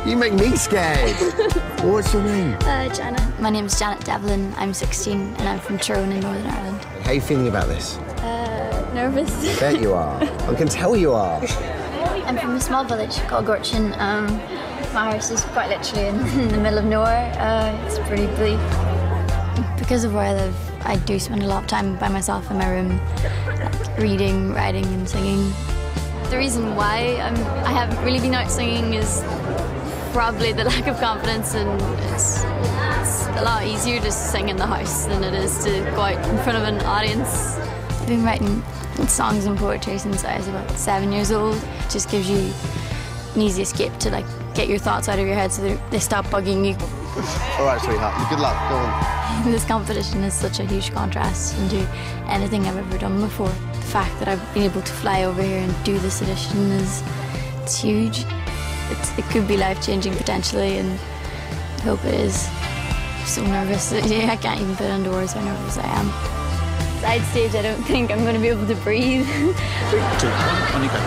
You make me scared. What's your name? Janet. My name's Janet Devlin. I'm 16 and I'm from Tyrone in Northern Ireland. How are you feeling about this? Nervous. I bet you are. I can tell you are. I'm from a small village called Gorchin. My house is quite literally in the middle of nowhere. It's pretty bleak. Because of where I live, I do spend a lot of time by myself in my room, reading, writing and singing. The reason why I haven't really been out singing is probably the lack of confidence, and it's a lot easier to sing in the house than it is to go out in front of an audience. I've been writing songs and poetry since I was about 7 years old. It just gives you an easy escape to like get your thoughts out of your head so they stop bugging you. All right, sweetheart, good luck, go on. This competition is such a huge contrast into anything I've ever done before. The fact that I've been able to fly over here and do this edition it's huge. It could be life-changing potentially, and I hope it is. I'm so nervous. I can't even put it into words how nervous I am. Side stage, I don't think I'm going to be able to breathe. 3, 2, 1, on you go.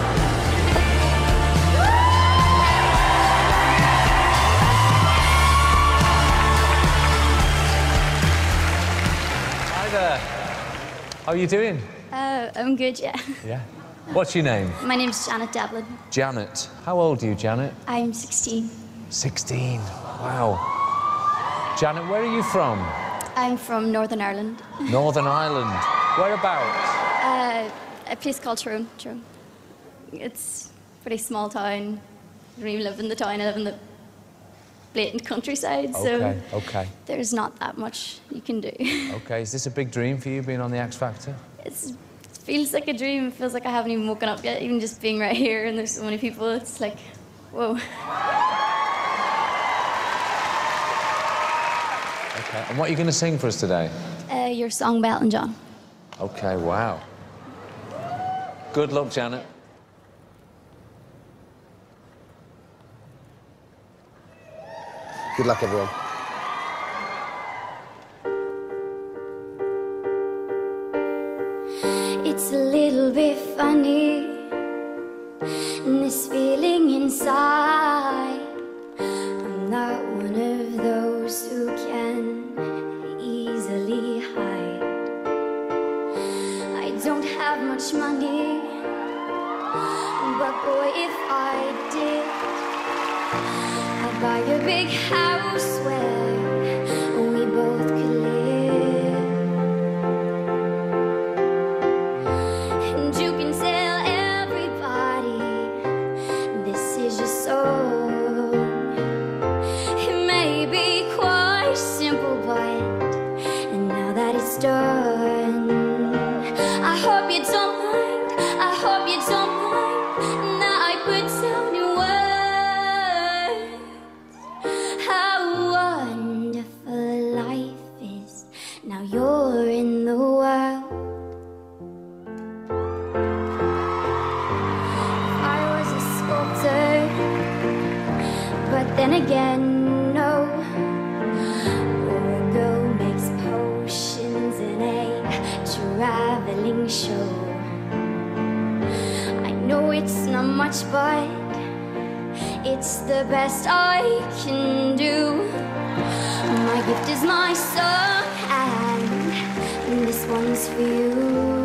Hi there. How are you doing? I'm good, yeah. Yeah. What's your name? My name's Janet Devlin. Janet. How old are you, Janet? I'm 16. 16. Wow. Janet, where are you from? I'm from Northern Ireland. Northern Ireland. Whereabouts? A place called Tyrone. It's a pretty small town. I don't even live in the town, I live in the blatant countryside, so Okay. there's not that much you can do. Okay, is this a big dream for you, being on the X Factor? It feels like a dream. It feels like I haven't even woken up yet, even just being right here and there's so many people. It's like, whoa. Okay, and what are you going to sing for us today? Your song, by Elton John. Okay, wow. Good luck, Janet. Good luck, everyone. It's a little bit funny, this feeling inside. I'm not one of those who can easily hide. I don't have much money, but boy, if I did, I'd buy a big house where we both could live. And you can tell everybody this is your song. It may be quite simple, but now that it's done, I hope you don't mind, I hope you don't mind. Now I put down your words. How wonderful life is, now you're in the world. If I was a sculptor, but then again, no. Or a girl makes potions in a traveling show. I know it's not much, but it's the best I can do. My gift is my song, and this one's for you.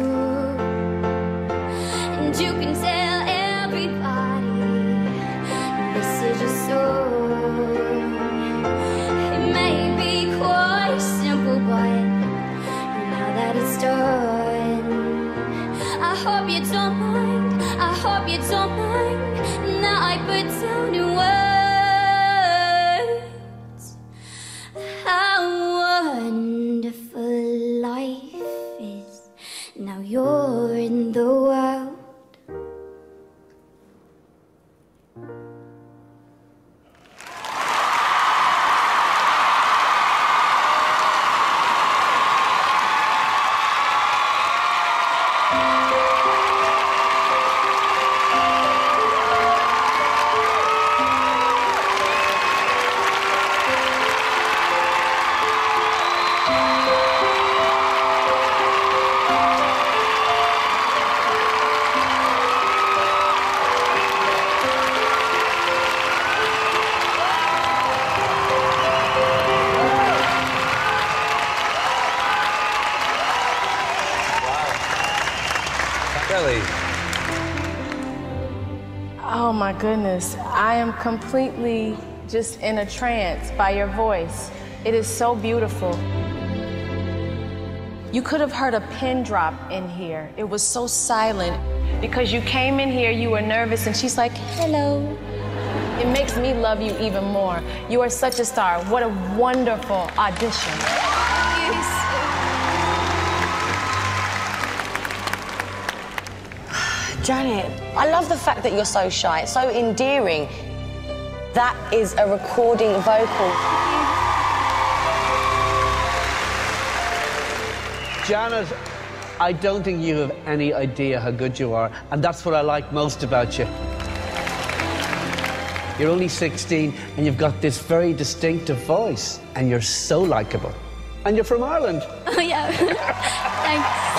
And you can tell everybody this is your song. It may be quite simple, but now that it's done, I hope you don't mind, I hope you don't mind. Now I put down your words. How wonderful life is, now you're in the world. Louis. Oh my goodness, I am completely just in a trance by your voice. It is so beautiful. You could have heard a pin drop in here. It was so silent because you came in here, you were nervous, and she's like, hello. It makes me love you even more. You are such a star. What a wonderful audition. Janet, I love the fact that you're so shy. It's so endearing. That is a recording vocal. Janet, I don't think you have any idea how good you are, and that's what I like most about you. You're only 16, and you've got this very distinctive voice, and you're so likable. And you're from Ireland. Oh, yeah. Thanks.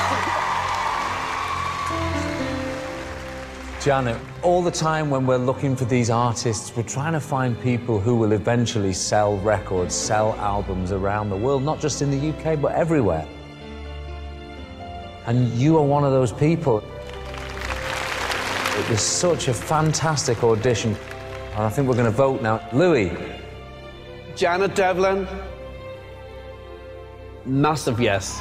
Janet, all the time when we're looking for these artists, we're trying to find people who will eventually sell records, sell albums around the world, not just in the UK, but everywhere. And you are one of those people. It was such a fantastic audition. And I think we're going to vote now. Louis. Janet Devlin. Massive yes.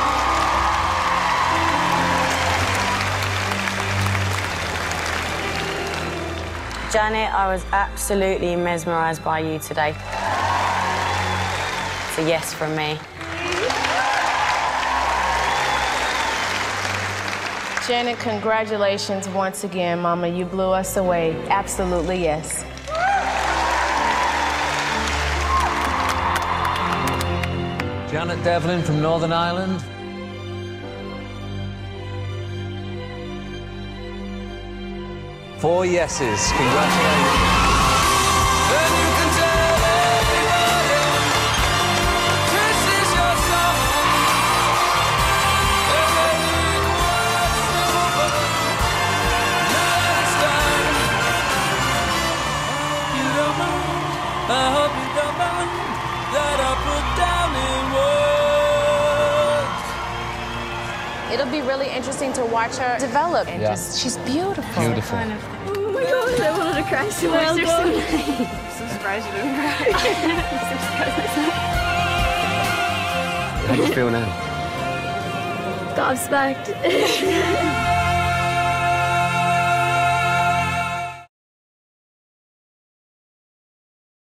Janet, I was absolutely mesmerised by you today. It's a yes from me. Janet, congratulations once again, Mama. You blew us away. Absolutely yes. Janet Devlin from Northern Ireland. Four yeses. Congratulations. I hope you don't mind that I put down in words. It'll be really interesting to watch her develop. And just, she's beautiful. Beautiful. Oh my God, I wanted to cry so much. They're so nice. I'm so surprised you didn't cry. I'm so surprised myself. How do you feel now? Gobsmacked.